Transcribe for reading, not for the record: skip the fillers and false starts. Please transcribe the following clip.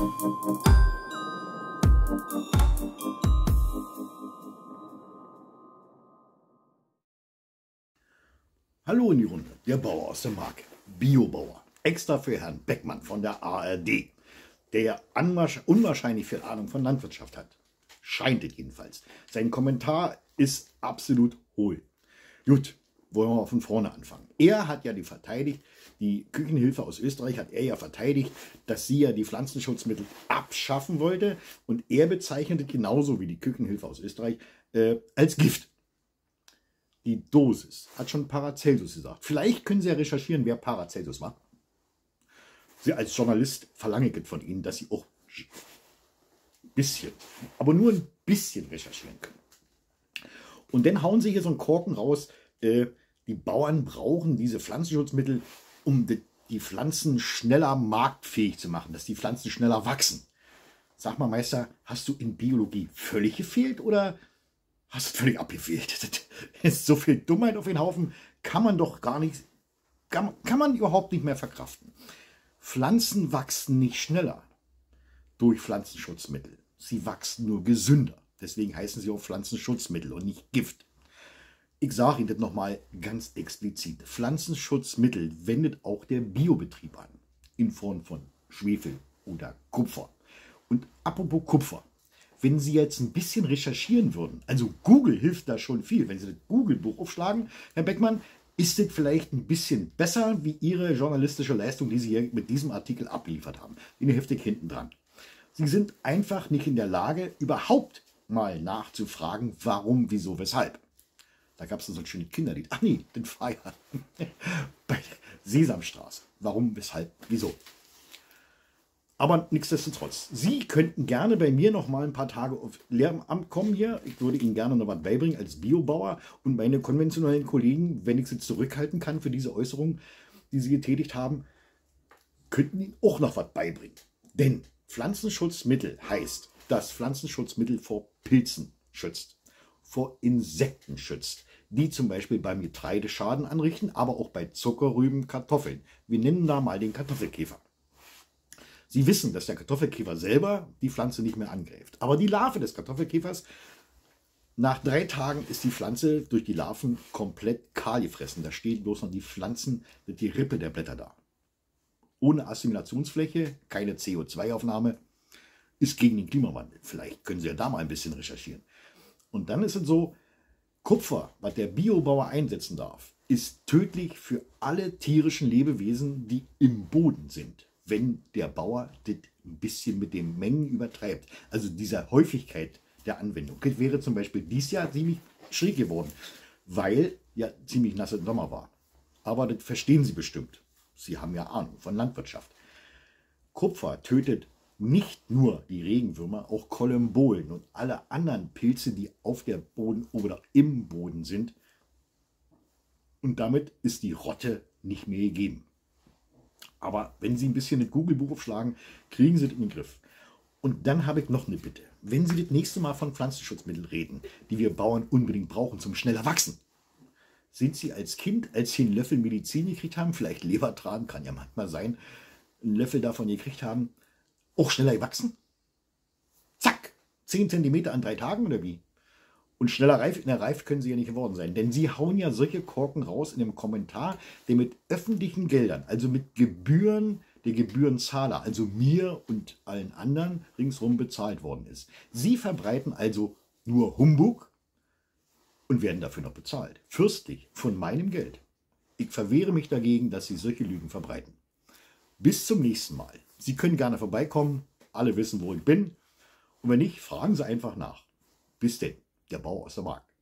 Hallo in die Runde, der Bauer aus der Mark, Biobauer, extra für Herrn Beckmann von der ARD, der ja unwahrscheinlich viel Ahnung von Landwirtschaft hat. Scheint es jedenfalls. Sein Kommentar ist absolut hohl. Gut, wollen wir mal von vorne anfangen. Er hat ja die Küchenhilfe aus Österreich hat er ja verteidigt, dass sie ja die Pflanzenschutzmittel abschaffen wollte, und er bezeichnet genauso wie die Küchenhilfe aus Österreich als Gift. Die Dosis hat schon Paracelsus gesagt. Vielleicht können Sie ja recherchieren, wer Paracelsus war. Sie als Journalist verlange ich von Ihnen, dass Sie auch ein bisschen, aber nur ein bisschen recherchieren können. Und dann hauen Sie hier so einen Korken raus, die Bauern brauchen diese Pflanzenschutzmittel, um die Pflanzen schneller marktfähig zu machen, dass die Pflanzen schneller wachsen. Sag mal, Meister, hast du in Biologie völlig gefehlt oder hast du völlig abgefehlt? Das ist so viel Dummheit auf den Haufen, kann man doch gar nicht, kann man überhaupt nicht mehr verkraften. Pflanzen wachsen nicht schneller durch Pflanzenschutzmittel. Sie wachsen nur gesünder. Deswegen heißen sie auch Pflanzenschutzmittel und nicht Gift. Ich sage Ihnen das nochmal ganz explizit. Pflanzenschutzmittel wendet auch der Biobetrieb an. In Form von Schwefel oder Kupfer. Und apropos Kupfer. Wenn Sie jetzt ein bisschen recherchieren würden, also Google hilft da schon viel. Wenn Sie das Google-Buch aufschlagen, Herr Beckmann, ist das vielleicht ein bisschen besser wie Ihre journalistische Leistung, die Sie hier mit diesem Artikel abgeliefert haben. Die heftig hinten dran. Sie sind einfach nicht in der Lage, überhaupt mal nachzufragen, warum, wieso, weshalb. Da gab es so ein schönes Kinderlied. Ach nee, den Feier. Bei der Sesamstraße. Warum, weshalb, wieso. Aber nichtsdestotrotz, Sie könnten gerne bei mir noch mal ein paar Tage auf Lehramt kommen hier. Ich würde Ihnen gerne noch was beibringen als Biobauer, und meine konventionellen Kollegen, wenn ich sie zurückhalten kann für diese Äußerungen, die Sie getätigt haben, könnten Ihnen auch noch was beibringen. Denn Pflanzenschutzmittel heißt, dass Pflanzenschutzmittel vor Pilzen schützt, vor Insekten schützt, die zum Beispiel beim Getreide Schaden anrichten, aber auch bei Zuckerrüben, Kartoffeln. Wir nennen da mal den Kartoffelkäfer. Sie wissen, dass der Kartoffelkäfer selber die Pflanze nicht mehr angreift. Aber die Larve des Kartoffelkäfers, nach 3 Tagen ist die Pflanze durch die Larven komplett kahl gefressen. Da steht bloß noch die Pflanzen, die Rippe der Blätter da. Ohne Assimilationsfläche, keine CO2-Aufnahme, ist gegen den Klimawandel. Vielleicht können Sie ja da mal ein bisschen recherchieren. Und dann ist es so, Kupfer, was der Biobauer einsetzen darf, ist tödlich für alle tierischen Lebewesen, die im Boden sind, wenn der Bauer das ein bisschen mit den Mengen übertreibt. Also dieser Häufigkeit der Anwendung. Das wäre zum Beispiel dieses Jahr ziemlich schräg geworden, weil ja ziemlich nasser Sommer war. Aber das verstehen Sie bestimmt. Sie haben ja Ahnung von Landwirtschaft. Kupfer tötet nicht nur die Regenwürmer, auch Kollembolen und alle anderen Pilze, die auf der Boden oder im Boden sind. Und damit ist die Rotte nicht mehr gegeben. Aber wenn Sie ein bisschen das Google-Buch aufschlagen, kriegen Sie das in den Griff. Und dann habe ich noch eine Bitte. Wenn Sie das nächste Mal von Pflanzenschutzmitteln reden, die wir Bauern unbedingt brauchen zum schneller wachsen, sind Sie als Kind, als Sie einen Löffel Medizin gekriegt haben, vielleicht Lebertran, kann ja manchmal sein, einen Löffel davon gekriegt haben, auch schneller gewachsen? Zack! 10 cm an 3 Tagen oder wie? Und schneller reift können Sie ja nicht geworden sein. Denn Sie hauen ja solche Korken raus in einem Kommentar, der mit öffentlichen Geldern, also mit Gebühren der Gebührenzahler, also mir und allen anderen ringsherum bezahlt worden ist. Sie verbreiten also nur Humbug und werden dafür noch bezahlt. Fürstlich, von meinem Geld. Ich verwehre mich dagegen, dass Sie solche Lügen verbreiten. Bis zum nächsten Mal. Sie können gerne vorbeikommen. Alle wissen, wo ich bin. Und wenn nicht, fragen Sie einfach nach. Bis denn, der Bauer aus der Mark.